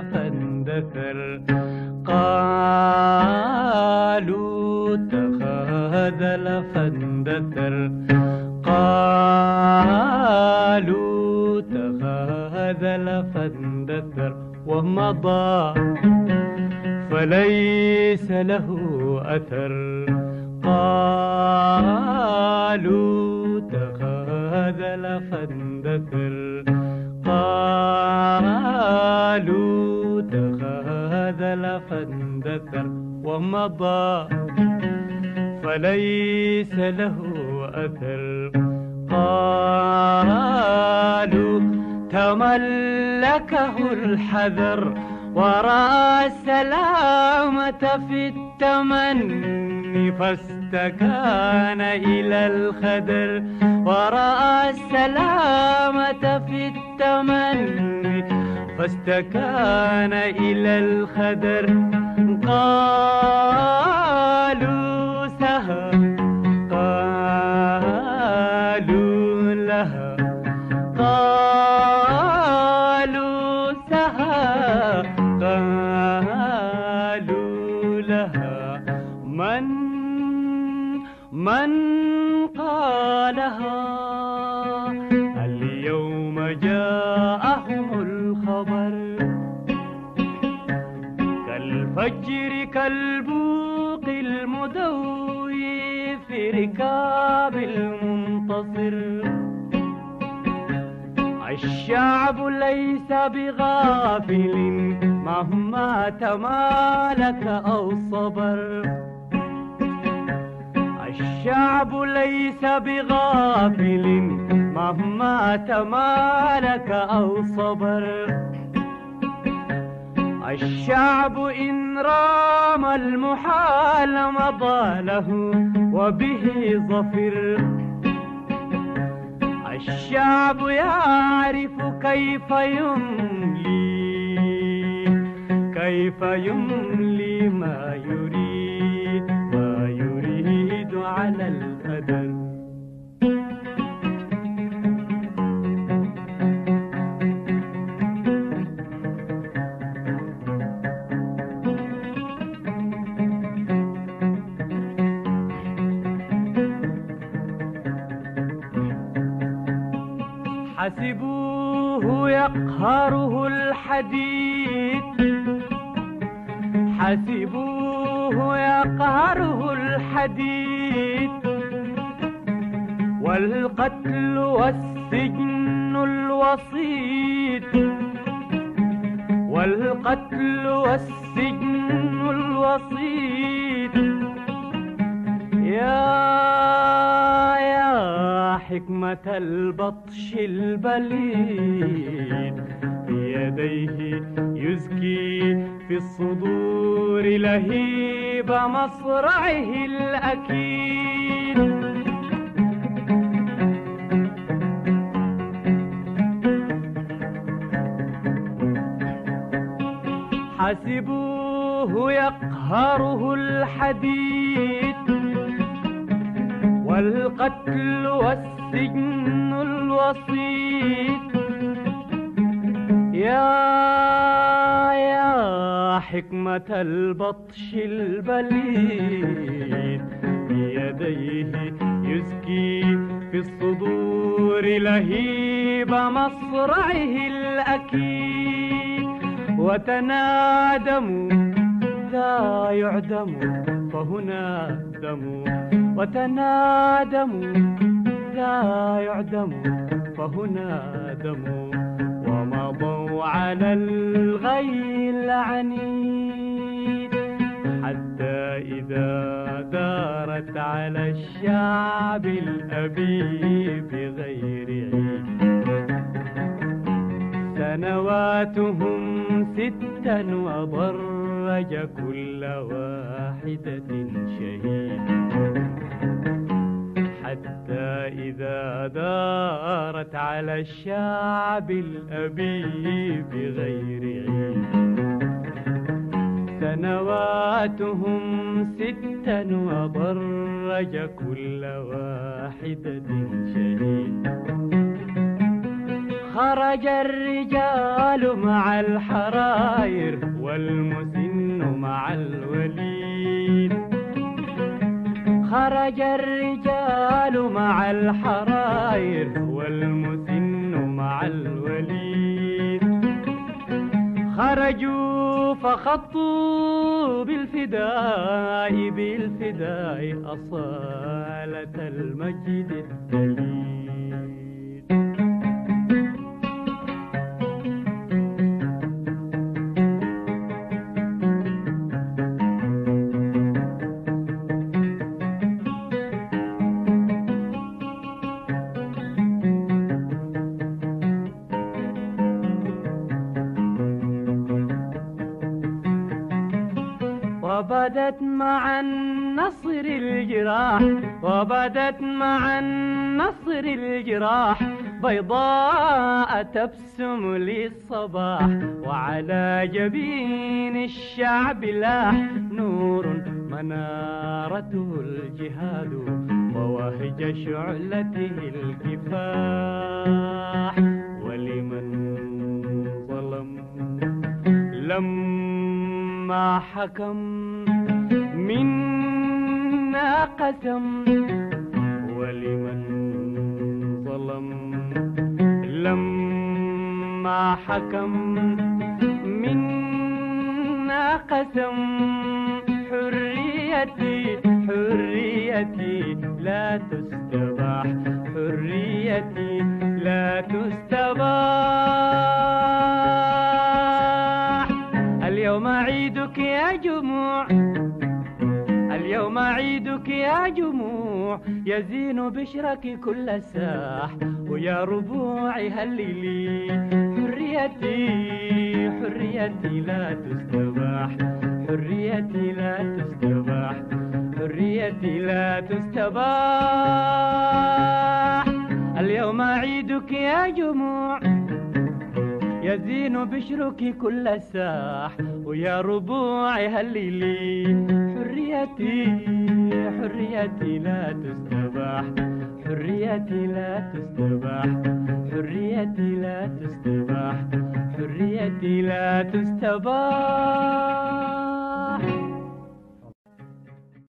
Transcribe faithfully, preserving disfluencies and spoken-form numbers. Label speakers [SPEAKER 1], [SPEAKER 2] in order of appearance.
[SPEAKER 1] فاندثر. قالوا تخاذل فاندثر، قالوا تخاذل فاندثر، ومضى فليس له أثر. قالوا تخاذل فاندثر، قالوا تخاذل فاندثر، ومضى فليس له أثر. قالوا تملكه الحذر، ورأى السلامة في التمني، فاستكان إلى الخدر. ورأى السلامة في التمني، فاستكان إلى الخدر. قالوا سهى، قالوا لها، قالوا سهى، قالوا لها. من من قالها؟ اليوم جاءهم الخبر، كالفجر كالبوق المدوي في ركاب المنتصر. الشعب ليس بغافل مهما تمالك أو صبر. الشعب ليس بغافل مهما تمالك أو صبر. الشعب إن رام المحال مضى له وبه ظفر. الشعب يعرف كيف يملي، كيف يملي ما يريد، ما يريد على القدر. حسبوه يقهره الحديد، حسبوه يقهره الحديد. والقتل والسجن الوسيط، والقتل والسجن الوسيط. يا يا حكمة البطش البليد، بيديه يزكي في الصدور لهيب مصرعه الأكيد. حسبوه يقهره الحديد، والقتل والسجن الوسيط. يا يا حكمة البطش البليد، بيديه يزكي في الصدور لهيب مصرعه الأكيد. وتنادموا لا يعدم فهنا دم، وتنادموا لا يعدم فهنا دم. ومضوا على الغي العنيد، حتى إذا دارت على الشعب الأبي بغير عيد. سنواتهم ستا وضرج كل واحدة شهيد. حتى إذا دارت على الشعب الأبي بغير عيد. سنواتهم ستا وضرج كل واحدة شهيد. خرج الرجال مع الحراير والمسن مع الوليد. خرج الرجال مع الحراير والمسن مع الوليد. خرجوا فخطوا بالفداء بالفداء أصالة المجد الدليل. وبدت مع النصر الجراح وبدت مع النصر الجراح بيضاء تبسم للصباح. وعلى جبين الشعب لاح نور منارته الجهاد ووهج شعلته الكفاح. ولمن ظلم لما حكم منا قسم. ولمن ظلم لما حكم منا قسم. حريتي حريتي لا تستباح حريتي لا تستباح. اليوم عيدك يا جموع اليوم عيدك يا جموع يزين بشرك كل ساح. ويا ربوعي هللي حريتي حريتي لا تستباح حريتي لا تستباح حريتي لا تستباح. اليوم عيدك يا جموع يزين بشرك كل ساح. ويا ربوعي هللي حريتي حريتي لا تستباح حريتي لا تستباح حريتي لا تستباح حريتي لا تستباح.